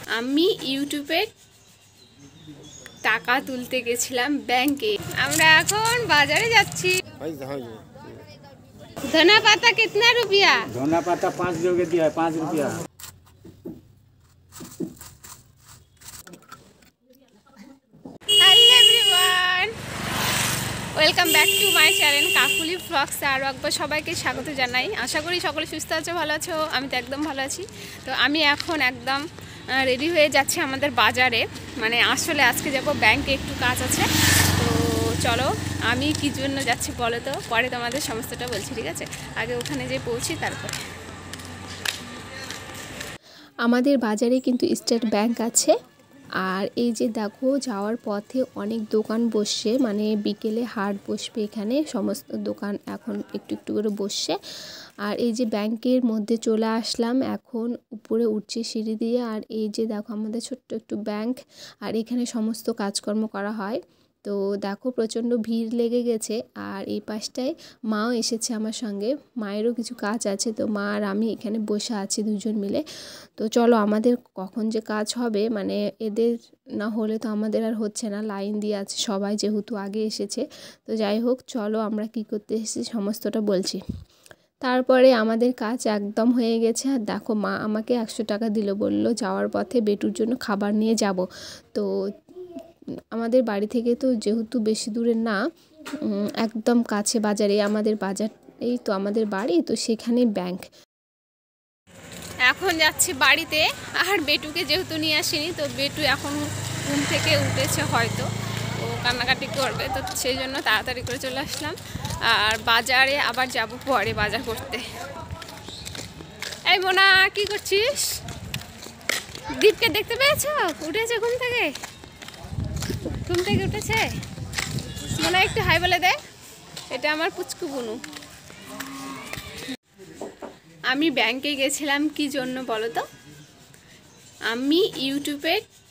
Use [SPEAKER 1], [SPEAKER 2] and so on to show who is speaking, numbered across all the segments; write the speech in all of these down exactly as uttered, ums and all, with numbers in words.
[SPEAKER 1] আমি ইউটিউবে টাকা তুলতে গেছিলাম ব্যাংকে। আমরা এখন বাজারে যাচ্ছি। ধনা পাতা কিতনা রুপিয়া?
[SPEAKER 2] ধনা পাতা पाँच लोगे दिया है पाँच रुपया।
[SPEAKER 1] Hello everyone, welcome back to my channel Kakuli blogs. আরও একবার সবাইকে স্বাগত জানাই। আশা করি সকলে সুস্থ আছো, ভালো আছো। আমি তো একদম ভালো আছি। তো আমি এখন একদম রেডি হয়ে যাচ্ছি আমাদের বাজারে, মানে আসলে আজকে যাব ব্যাংকে, একটু কাজ আছে। তো চলো, আমি কী জন্য যাচ্ছি বলো তো, পরে তোমাদের সমস্তটা বলছি, ঠিক আছে? আগে ওখানে যে পৌঁছি তারপরে।
[SPEAKER 3] আমাদের বাজারে কিন্তু স্টেট ব্যাংক আছে। আর এই যে দেখো, যাওয়ার পথে অনেক দোকান বসছে, মানে বিকেলে হাট বসবে এখানে, সমস্ত দোকান এখন একটু একটু করে বসছে। আর এই যে ব্যাংকের মধ্যে চলে আসলাম, এখন উপরে উঠছি সিঁড়ি দিয়ে। আর এই যে দেখো আমাদের ছোট্ট একটু ব্যাংক, আর এখানে সমস্ত কাজকর্ম করা হয়। তো দেখো প্রচণ্ড ভিড় লেগে গেছে। আর এই পাশটায় মাও এসেছে আমার সঙ্গে, মায়েরও কিছু কাজ আছে। তো মা আর আমি এখানে বসে আছি দুজন মিলে। তো চলো, আমাদের কখন যে কাজ হবে, মানে এদের না হলে তো আমাদের আর হচ্ছে না, লাইন দিয়ে আছে সবাই যেহেতু আগে এসেছে। তো যাই হোক, চলো আমরা কি করতে এসেছি সমস্তটা বলছি। তারপরে আমাদের কাজ একদম হয়ে গেছে। আর দেখো, মা আমাকে একশো টাকা দিল, বললো যাওয়ার পথে বেটুর জন্য খাবার নিয়ে যাব। তো আমাদের বাড়ি থেকে তো যেহেতু বেশি দূরে না, একদম কাছে বাজারে, আমাদের বাজার এই তো আমাদের বাড়ি, তো সেখানে ব্যাংক।
[SPEAKER 1] এখন যাচ্ছি বাড়িতে। আর বেটুকে যেহেতু নিয়ে আসিনি, তো বেটু এখন ঘুম থেকে উঠেছে, হয়তো ও কান্নাকাটি করবে, তো সেই জন্য তাড়াতাড়ি করে চলে আসলাম। আর বাজারে আবার যাব পরে বাজার করতে। এই মোনা, কি করছিস? দীপকে দেখতে পেয়েছো? উঠেছে ঘুম থেকে, ঘুম থেকে উঠেছে। মোনা একটু হাই বলে দে। এটা আমার পুচকু বুনু। আমি ব্যাংকে গেছিলাম কি জন্য বলো তো? আমি ইউটিউবে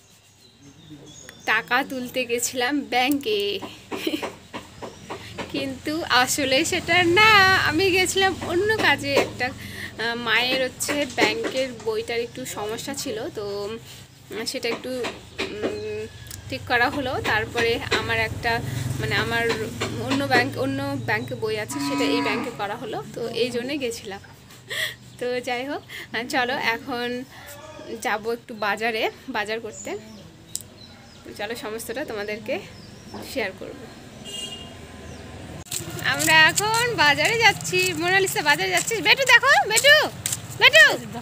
[SPEAKER 1] টাকা তুলতে গেছিলাম ব্যাংকে, কিন্তু আসলে সেটা না, আমি গেছিলাম অন্য কাজে। একটা মায়ের হচ্ছে ব্যাংকের বইটার একটু সমস্যা ছিল, তো সেটা একটু ঠিক করা হলো। তারপরে আমার একটা মানে আমার অন্য ব্যাংক অন্য ব্যাংকে বই আছে, সেটা এই ব্যাংকে করা হলো, তো এই জন্যে গেছিলাম। তো যাই হোক, চলো এখন যাব একটু বাজারে বাজার করতে। তো চলো সমস্তটা তোমাদেরকে শেয়ার করব। আমরা এখন বাজারে যাচ্ছি। মোনালিসা বাজারে যাচ্ছিস? বেটু দেখো, বেটু বেটু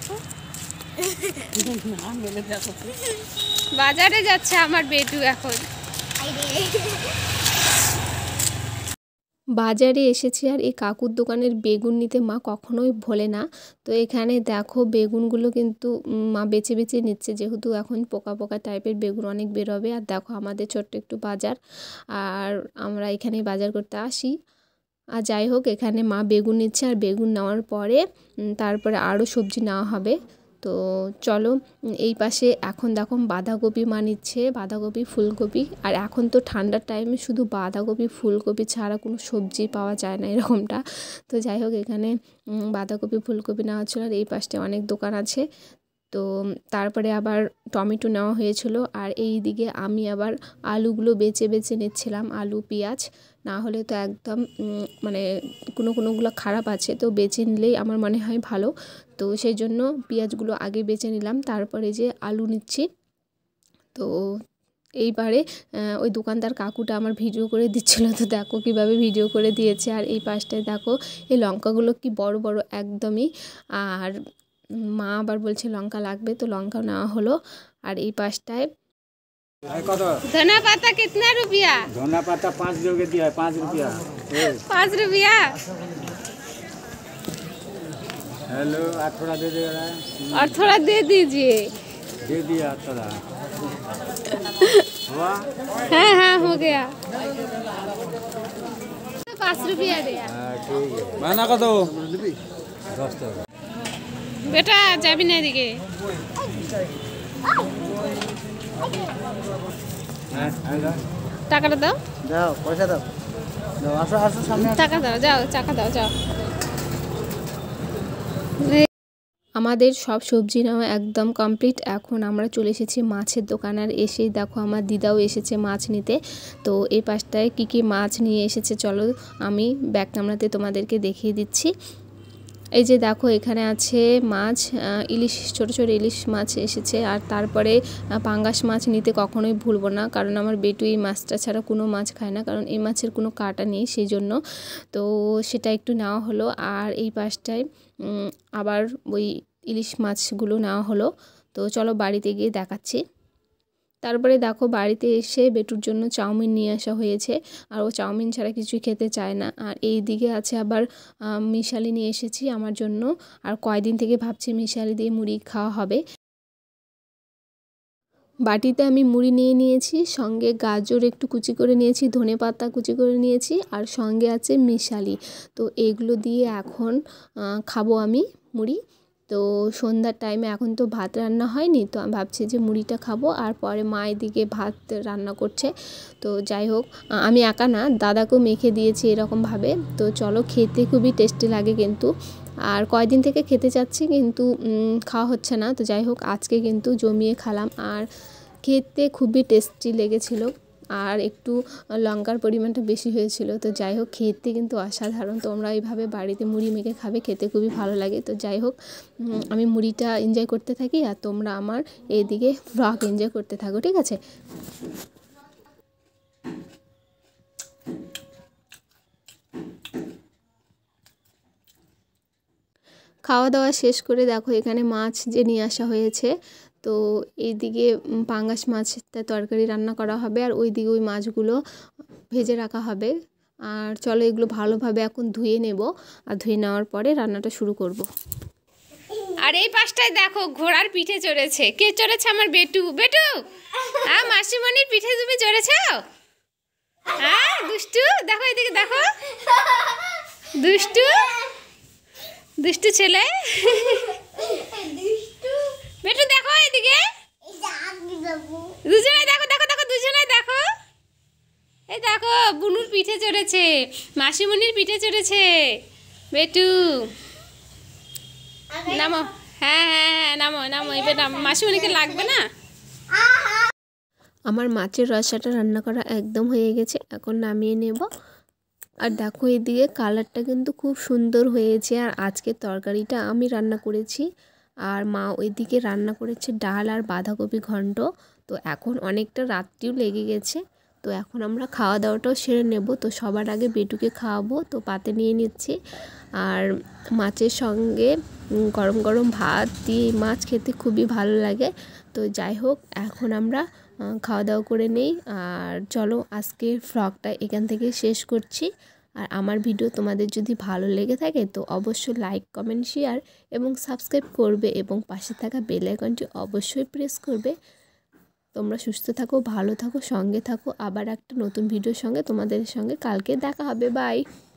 [SPEAKER 1] বাজারে যাচ্ছে আমার বেটু এখন।
[SPEAKER 3] বাজারে এসেছি, আর এই কাকুর দোকানের বেগুন নিতে মা কখনোই ভোলে না। তো এখানে দেখো বেগুনগুলো কিন্তু মা বেছে বেছে নিচ্ছে, যেহেতু এখন পোকা পোকা টাইপের বেগুন অনেক বেরোবে। আর দেখো আমাদের ছোট্ট একটু বাজার, আর আমরা এখানে বাজার করতে আসি। আর যাই হোক, এখানে মা বেগুন নিচ্ছে, আর বেগুন নেওয়ার পরে তারপরে আরও সবজি নেওয়া হবে। তো চলো, এই পাশে এখন দেখো বাঁধাকপি মা নিচ্ছে, বাঁধাকপি ফুলকপি। আর এখন তো ঠান্ডার টাইমে শুধু বাঁধাকপি ফুলকপি ছাড়া কোনো সবজি পাওয়া যায় না এরকমটা। তো যাই হোক, এখানে বাঁধাকপি ফুলকপি নেওয়া হচ্ছিলো। আর এই পাশে অনেক দোকান আছে। তো তারপরে আবার টমেটো নেওয়া হয়েছিল। আর এই দিকে আমি আবার আলুগুলো বেছে বেছে নিচ্ছিলাম, আলু পেঁয়াজ, না হলে তো একদম মানে কোনো কোনোগুলো খারাপ আছে, তো বেছে নিলেই আমার মনে হয় ভালো। তো সেই জন্য পেঁয়াজগুলো আগে বেছে নিলাম, তারপরে যে আলু নিচ্ছি। তো এইবারে ওই দোকানদার কাকুটা আমার ভিডিও করে দিচ্ছিলো, তো দেখো কীভাবে ভিডিও করে দিয়েছে। আর এই পাশটায় দেখো এই লঙ্কাগুলো কি বড় বড় একদমই। আর মা আবার বলছে লঙ্কা লাগবে, তো লঙ্কা নেওয়া হলো। আর এই পাশটায়
[SPEAKER 1] ধনা পাতা কিতনা রুপিয়া?
[SPEAKER 2] धना पाता पाँच लोगे दिया है पाँच रुपया।
[SPEAKER 1] पाँच रुपया।
[SPEAKER 2] हेलो, और थोड़ा दे दे रहा है।
[SPEAKER 1] और थोड़ा दे दीजिए।
[SPEAKER 2] दे दिया थोड़ा। हुआ?
[SPEAKER 1] हाँ हाँ हो गया। पाँच रुपया दिया।
[SPEAKER 2] हाँ ठीक है।
[SPEAKER 4] माना का दो
[SPEAKER 2] दस टका।
[SPEAKER 1] बेटा যাবি না এদিকে। টাকাটা দাও,
[SPEAKER 4] দাও পয়সা দাও দাও আসো আসো সামনে
[SPEAKER 1] টাকা দাও, যাও টাকা দাও, যাও।
[SPEAKER 3] আমাদের সব সবজি নেওয়া একদম কমপ্লিট। এখন আমরা চলে এসেছি মাছের দোকান, আর এসেই দেখো আমার দিদাও এসেছে মাছ নিতে। তো এই পাশটায় কী কী মাছ নিয়ে এসেছে চলো আমি ব্যাক ক্যামেরাতে তোমাদেরকে দেখিয়ে দিচ্ছি। এই যে দেখো এখানে আছে মাছ, ইলিশ, ছোট ছোট ইলিশ মাছ এসেছে। আর তারপরে পাঙ্গাস মাছ নিতে কখনোই ভুলবো না, কারণ আমার বেটু এই মাছটা ছাড়া কোনো মাছ খায় না, কারণ এই মাছের কোনো কাঁটা নেই সেই জন্য। তো সেটা একটু নেওয়া হলো। আর এই পাশটায় আবার ওই ইলিশ মাছগুলো নেওয়া হলো। তো চলো বাড়িতে গিয়ে দেখাচ্ছি। তারপরে দেখো বাড়িতে এসে বেটুর জন্য চাউমিন নিয়ে আসা হয়েছে, আর ও চাউমিন ছাড়া কিছুই খেতে চায় না। আর এই দিকে আছে আবার মিশালি নিয়ে এসেছি আমার জন্য, আর কয়দিন থেকে ভাবছি মিশালি দিয়ে মুড়ি খাওয়া হবে। বাটিতে আমি মুড়ি নিয়ে নিয়েছি, সঙ্গে গাজর একটু কুচি করে নিয়েছি, ধনে পাতা কুচি করে নিয়েছি, আর সঙ্গে আছে মিশালি। তো এগুলো দিয়ে এখন খাবো আমি মুড়ি। তো সন্ধ্যার টাইমে এখন তো ভাত রান্না হয়নি, তো আমি ভাবছি যে মুড়িটা খাবো। আর পরে মা এদিকে ভাত রান্না করছে। তো যাই হোক, আমি একা না, দাদাকেও মেখে দিয়েছি এরকমভাবে। তো চলো, খেতে খুবই টেস্টি লাগে কিন্তু। আর কয়দিন থেকে খেতে চাচ্ছি কিন্তু খাওয়া হচ্ছে না। তো যাই হোক, আজকে কিন্তু জমিয়ে খেলাম, আর খেতে খুবই টেস্টি লেগেছিলো। আর একটু লঙ্কার পরিমাণটা বেশি হয়েছিল। তো যাই হোক, খেতে কিন্তু অসাধারণ। তোমরা এইভাবে বাড়িতে মুড়ি মেখে খাবে, খেতে খুবই ভালো লাগে। তো যাই হোক, আমি মুড়িটা এনজয় করতে থাকি, আর তোমরা আমার এইদিকে ভ্লগ এনজয় করতে থাকো, ঠিক আছে? খাওয়া দাওয়া শেষ করে দেখো এখানে মাছ যে নিয়ে আসা হয়েছে। তো এইদিকে পাঙ্গাস মাছটা তরকারি রান্না করা হবে, আর ওই দিকে ওই মাছগুলো ভেজে রাখা হবে। আর চলো এগুলো ভালোভাবে এখন ধুয়ে নেব, আর ধুয়ে নেওয়ার পরে রান্নাটা শুরু করব।
[SPEAKER 1] আর এই পাশটায় দেখো ঘোড়ার পিঠে চড়েছে। কে চড়েছে? আমার বেটু। বেটু, হ্যাঁ, মাসিমণির পিঠে তুমি চড়েছ? হ্যাঁ দুষ্টু, দেখো এদিকে দেখো, দুষ্টু দুষ্টু ছেলে। বেটু দেখো এদিকে, দুজনে দেখো দেখো দেখো দুজনে দেখো। এই দেখো বুনুর পিঠে চড়েছে, মাসিমণির পিঠে চড়েছে বেটু। নামো, হ্যাঁ হ্যাঁ হ্যাঁ নামো নামো, এবার নামো, মাসিমণিকে লাগবে না।
[SPEAKER 3] আমার মাছের রসাটা রান্না করা একদম হয়ে গেছে, এখন নামিয়ে নেব। আর দেখো এদিকে কালারটা কিন্তু খুব সুন্দর হয়েছে। আর আজকের তরকারিটা আমি রান্না করেছি, আর মা ওইদিকে রান্না করেছে ডাল আর বাঁধাকপি ঘন্ট। তো এখন অনেকটা রাত্রিও লেগে গেছে, তো এখন আমরা খাওয়া দাওয়াটাও সেরে নেব। তো সবার আগে বেটুকে খাওয়াবো, তো পাতে নিয়ে নিচ্ছি। আর মাছের সঙ্গে গরম গরম ভাত দিয়ে মাছ খেতে খুবই ভালো লাগে। তো যাই হোক, এখন আমরা খাওয়া দাওয়া করে নেই। আর চলো আজকের ভ্লগটা এখান থেকে শেষ করছি। আর আমার ভিডিও তোমাদের যদি ভালো লেগে থাকে তো অবশ্যই লাইক, কমেন্ট, শেয়ার এবং সাবস্ক্রাইব করবে, এবং পাশে থাকা বেল আইকনটি অবশ্যই প্রেস করবে। তোমরা সুস্থ থাকো, ভালো থাকো, সঙ্গে থাকো। আবার একটা নতুন ভিডিওর সঙ্গে তোমাদের সঙ্গে কালকে দেখা হবে। বাই।